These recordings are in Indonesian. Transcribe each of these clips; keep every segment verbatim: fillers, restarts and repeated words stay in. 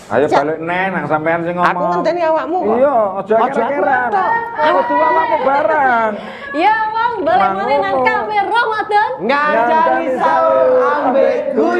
Ayo balik neh nang sampean sing ngomong. Aku ngenteni awakmu kok. Iya, aja kira-kira. Aku tuh awakmu barang. Ya wong balik meneh nang kafe Ramadan. Ngajari sahur ambek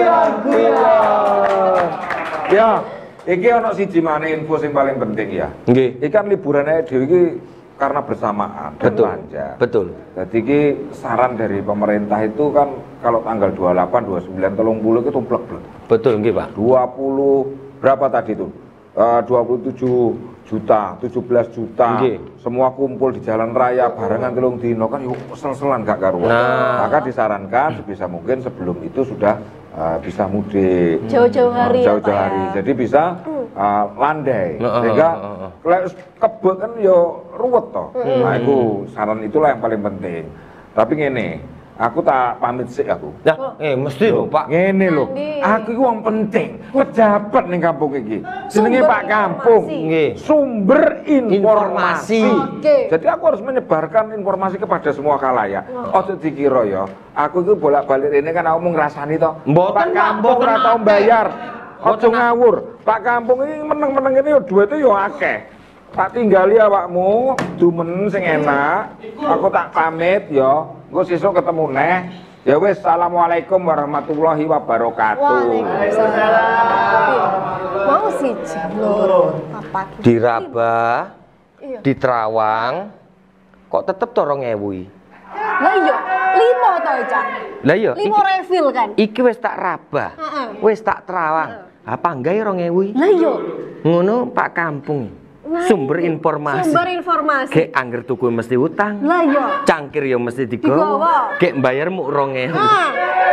guyon-guyon. Ya, iki ana siji maneh info sing paling penting ya. Nggih. Iki kan liburane dhewe iki karena bersamaan dan Betul. panjang. Betul. Jadi iki saran dari pemerintah itu kan kalau tanggal dua puluh delapan, dua puluh sembilan, tiga puluh itu tumplek-blek. Betul nggih, Pak. dua puluh berapa tadi itu? Uh, dua puluh tujuh juta, tujuh belas juta. Nggih. Semua kumpul di jalan raya barengan telung dino kan yuk sel-selan gak karuan. Nah. Maka disarankan sebisa mungkin sebelum itu sudah uh, bisa mudik. Jauh-jauh hari ya, Jauh-jauh Pak, hari. ya. Jadi bisa uh, landai. Heeh, Sehingga heeh, heeh. lek kebek kan yo ruwet toh. Nah, itu saran itulah yang paling penting. Tapi ngene, aku tak pamit sih aku. Nah, eh mesti lho, Pak. Ngene lho, Andi. aku iki wong penting, pejabat ning kampung iki. Jenenge Sumber Pak Kampung. informasi. Nggih. Sumber informasi. Informasi. Oke. Jadi aku harus menyebarkan informasi kepada semua khalayak. Ojo dikira ya, aku itu bolak-balik ini kan aku mau ngrasani to. Mboten, Pak Pak, Kampung mboten ora tau akeh. bayar. Ojo Mboten akeh. ngawur. Pak Kampung ini meneng-meneng ini yo duwite yo akeh. Tak tinggali awakmu, dumen sing enak. Aku tak pamit ya. Engko sesuk ketemu neh. Ya wis, assalamualaikum warahmatullahi wabarakatuh. Waalaikumsalam. Mau siji loro papat. Di Rabah, Iya. di Terawang, kok tetep to rong ewu iki? Lah iya, limo to, Cak. Lah iya, Limo iki, refill kan. iki wis tak Rabah. Heeh. Wis tak Terawang. Apa enggak rong ewu iki? Lah iya. Ngono Pak Kampung. Lah Sumber iya. informasi. Sumber informasi. Gek angger tuku mesti utang. Lah iya. Cangkir ya mesti Digawa. digawa. Gek bayar muk rong ewu. Ah.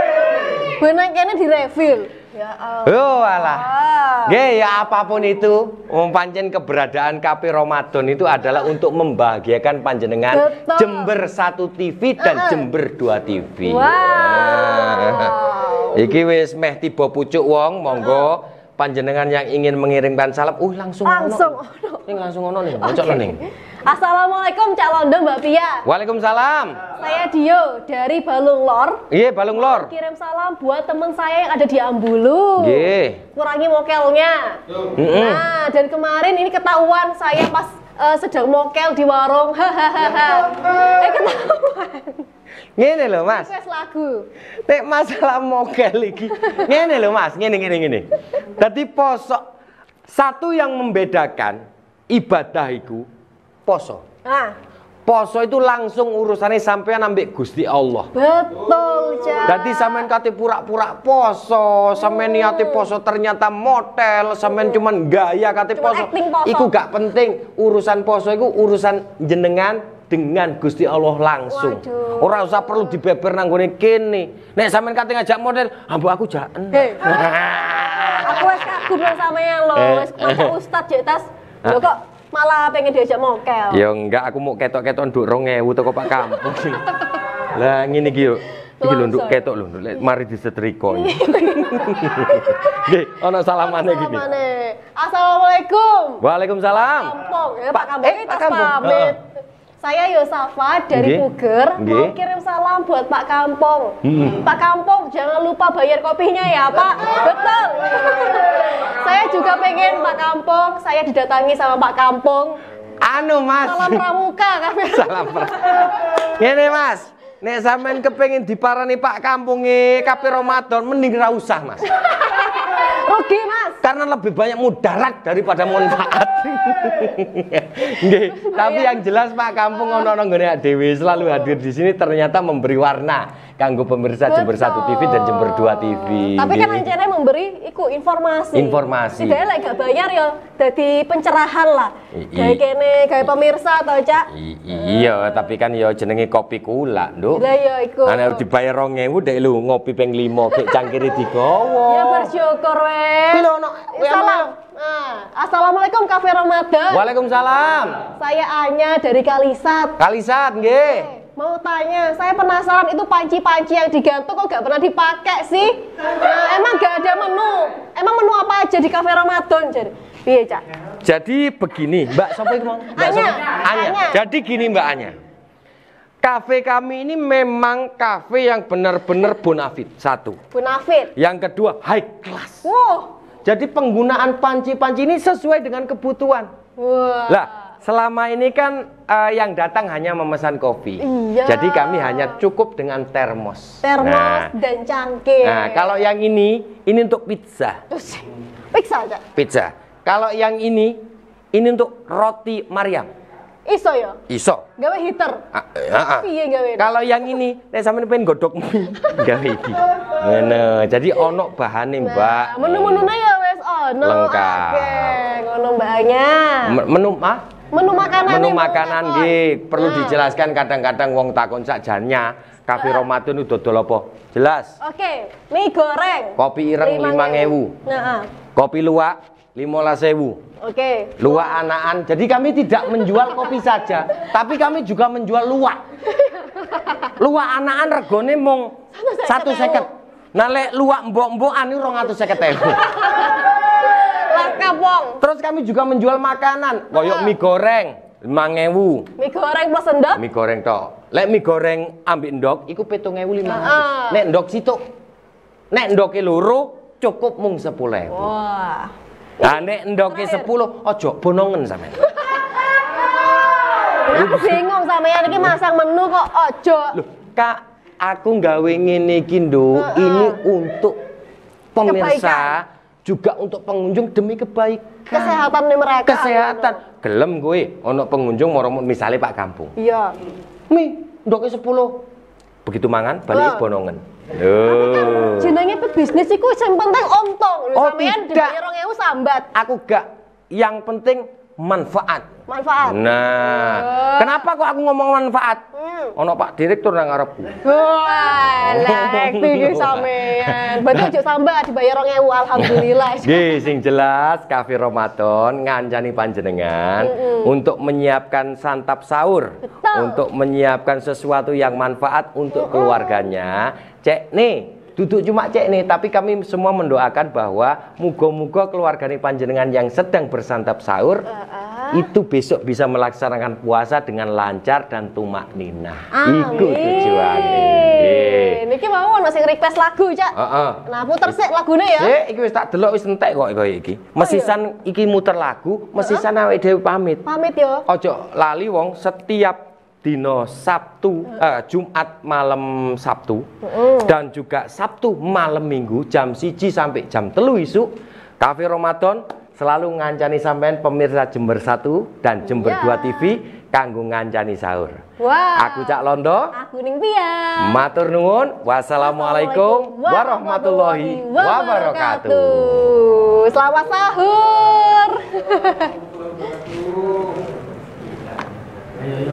Benang kene di refill. Ya Allah. Oh alah. Ah. Nggih ya apapun itu, wong pancen keberadaan Kafe Ramadan itu adalah untuk membahagiakan panjenengan Betul. Jember satu T V dan Ah. Jember dua T V. Wow. Nah. Iki wis meh tiba pucuk wong, monggo panjenengan yang ingin mengirimkan salam, uh langsung Langsung ono. ono. Ning langsung ono ning, cocok ning. Assalamualaikum Cak Londo Mbak Pia. Waalaikumsalam. Saya Dio dari Balung Lor. Iya, Balung Lor. Kirim salam buat teman saya yang ada di Ambulu. Nggih. Kurangi mokelnya. Mm-mm. Nah, dan kemarin ini ketahuan saya pas eh, sedang mokel di warung. Hahaha. eh ketahuan. Ngene lho, Mas. Request lagu. Nek masalah mokel iki. Ngene lho, Mas. Ngene ngene ngene. Dadi poso satu yang membedakan ibadah iku poso. Nah, Poso itu langsung urusannya sampean ambek Gusti Allah. betul, Cak. Jadi sampean kate pura-pura poso, sampean niate poso ternyata motel, sampean cuman gaya kate Cuman poso. acting poso. Iku gak penting. Urusan poso iku urusan jenengan dengan Gusti Allah langsung. Waduh. Ora usah perlu dibeber nang gone kene. Nek sampean kate ngajak model, ambo aku jaen. Hei. Aku wes kagum lah sama yang lo, Eh. wes masa ustad jek tas. Lo kok malah pengen diajak mokel. Ya enggak, aku mau ketok-ketok nduk rong ewu teko Pak Kampung. Lah ngene iki yo. Iki lho nduk ketok lho, nduk. Mari disetrika iki. Nggih, ana salamane gini. Salamane. Assalamualaikum. Waalaikumsalam. Kampung, ya Pak- Pak Kampung eh, ini Pak tas Kampung. pamit. Heeh. Saya Yosafa dari Nggih. Puger, Nggih. mau kirim salam buat Pak Kampung. Hmm. Pak Kampung, jangan lupa bayar kopinya ya Pak. Betul. Saya juga pengen Pak Kampung, saya didatangi sama Pak Kampung. Anu Mas. Salam pramuka kami. Salam pra. Ngene Mas. Nek sampean kepengin diparani Pak Kampung e Kafe Ramadan mending ra usah Mas. Rugi Mas. Karena lebih banyak mudarat daripada manfaat. Nggih, tapi yang jelas Pak Kampung ono-ono nggone dhewe selalu hadir di sini ternyata memberi warna kanggo pemirsa Jember satu T V dan Jember dua T V. Tapi kan Nggih. rencananya memberi iku informasi. Informasi. Tidak lek gak bayar ya dadi pencerahan lah. I- i- Gawe kene gawe pemirsa to, Cak. I- iya, tapi kan ya jenenge kopi kula, Nduk. Lah ya iku. Ana dibayar rong ewu dek lu ngopi ping lima gek cangkire digawa. Ya bersyukur wes. Kuwi lho ono. Salam. Nah, Assalamualaikum Kafe Ramadan. Waalaikumsalam. Saya Anya dari Kalisat. Kalisat nggih. Mau tanya, saya penasaran itu panci-panci yang digantung kok gak pernah dipakai sih? Nah, emang gak ada menu? Emang menu apa aja di Kafe Ramadan? Jadi, iya Cak. Jadi begini, Mbak siapa itu mau? Mbak Anya. siapa? Anya. Anya. Jadi gini Mbak Anya. Kafe kami ini memang kafe yang benar-benar bonafit. Satu. Bunafit. Yang kedua high class. Wow, Jadi penggunaan panci-panci ini sesuai dengan kebutuhan. Wah. Lah, selama ini kan uh, yang datang hanya memesan kopi. Iya. Jadi kami hanya cukup dengan termos. Termos Nah, dan cangkir. nah, kalau yang ini, ini untuk pizza. Terus, pizza aja. Pizza. Kalau yang ini, ini untuk roti Maryam. Iso ya? Iso. Gawe heater. Ah, ah, ah. Piye gawe? Kalau yang ini, nek sampeyan pengen godhog mie, gawe iki. Ngono. Jadi ono bahane, Mbak. Nah, menu-menune ya wes ono. Lengkap. Oke, ngono mbaknya. M- Menu ah? Menu makanan. Menu nih, makanan takon. nggih, perlu Nah. dijelaskan kadang-kadang wong takon sakjane, Kafe Ramadan itu dodol apa? Jelas. Oke, mie goreng. Kopi ireng lima ewu. Nah, ah. Kopi luwak lima belas ewu. Oke. Luwak anaan. Jadi kami tidak menjual kopi saja, tapi kami juga menjual luwak. Luwak anaan regone mung satu seket. Nah lek luwak mbok-mbokan itu rong atus seket ewu. Lengkap wong. Terus kami juga menjual makanan, koyok mie goreng lima ewu. Mie goreng plus endok. Mie goreng tok. Lek mie goreng ambek endok iku pitung ewu lima ratus. Heeh. Nek endok situk. Nek endoke loro cukup mung sepuluh ewu. Wah. Nah nek endoke sepuluh ojo bonongen sampean. Aku bingung sampean iki masang menu kok ojo. Loh, Kak, aku gawe ngene iki, Nduk. Heeh. Ini untuk pemirsa, Kebaikan. juga untuk pengunjung demi kebaikan. Kesehatan nih mereka. Kesehatan. Gelem gue ono pengunjung moro misalnya Pak Kampung. Iya. Mi, ndoke sepuluh. Begitu mangan balik Loh. bonongen. Loh. Jenenge bisnis iku sing penting untung. Lho Oh, sampean tidak. dibayar rong ewu sambat. Aku gak. Yang penting manfaat. Manfaat. Nah, Oh. kenapa kok aku ngomong manfaat? Hmm. Ono Pak Direktur nang ngarepku. Wah, lek iki sampean. Berarti aja sambat dibayar rong ewu alhamdulillah. Nggih, sing jelas Kafe Ramadan ngancani panjenengan untuk menyiapkan santap sahur, Betul. untuk menyiapkan sesuatu yang manfaat untuk keluarganya. Cek nih, duduk cuma cek nih, tapi kami semua mendoakan bahwa muga-muga keluarganya panjenengan yang sedang bersantap sahur itu besok bisa melaksanakan puasa dengan lancar dan tumak ninah. Iku tujuannya. Nggih. Niki mau ono sing request lagu, Cak. Heeh. Nah, puter sik lagune ya. Eh, iki wis tak delok wis entek kok koyo iki. Mesisan iki muter lagu, mesisan awake dhewe pamit. Pamit yo. Ojo lali wong setiap dino Sabtu, eh, Jumat malam Sabtu dan juga Sabtu malam Minggu jam siji sampai jam telu isuk Kafe Ramadan selalu ngancani sampean pemirsa Jember satu dan Jember Iya. dua T V kanggo ngancani sahur. Wah. Aku Cak Londo. Aku Ning Pia. Matur nuwun. Wassalamualaikum warahmatullahi wabarakatuh. Selamat sahur.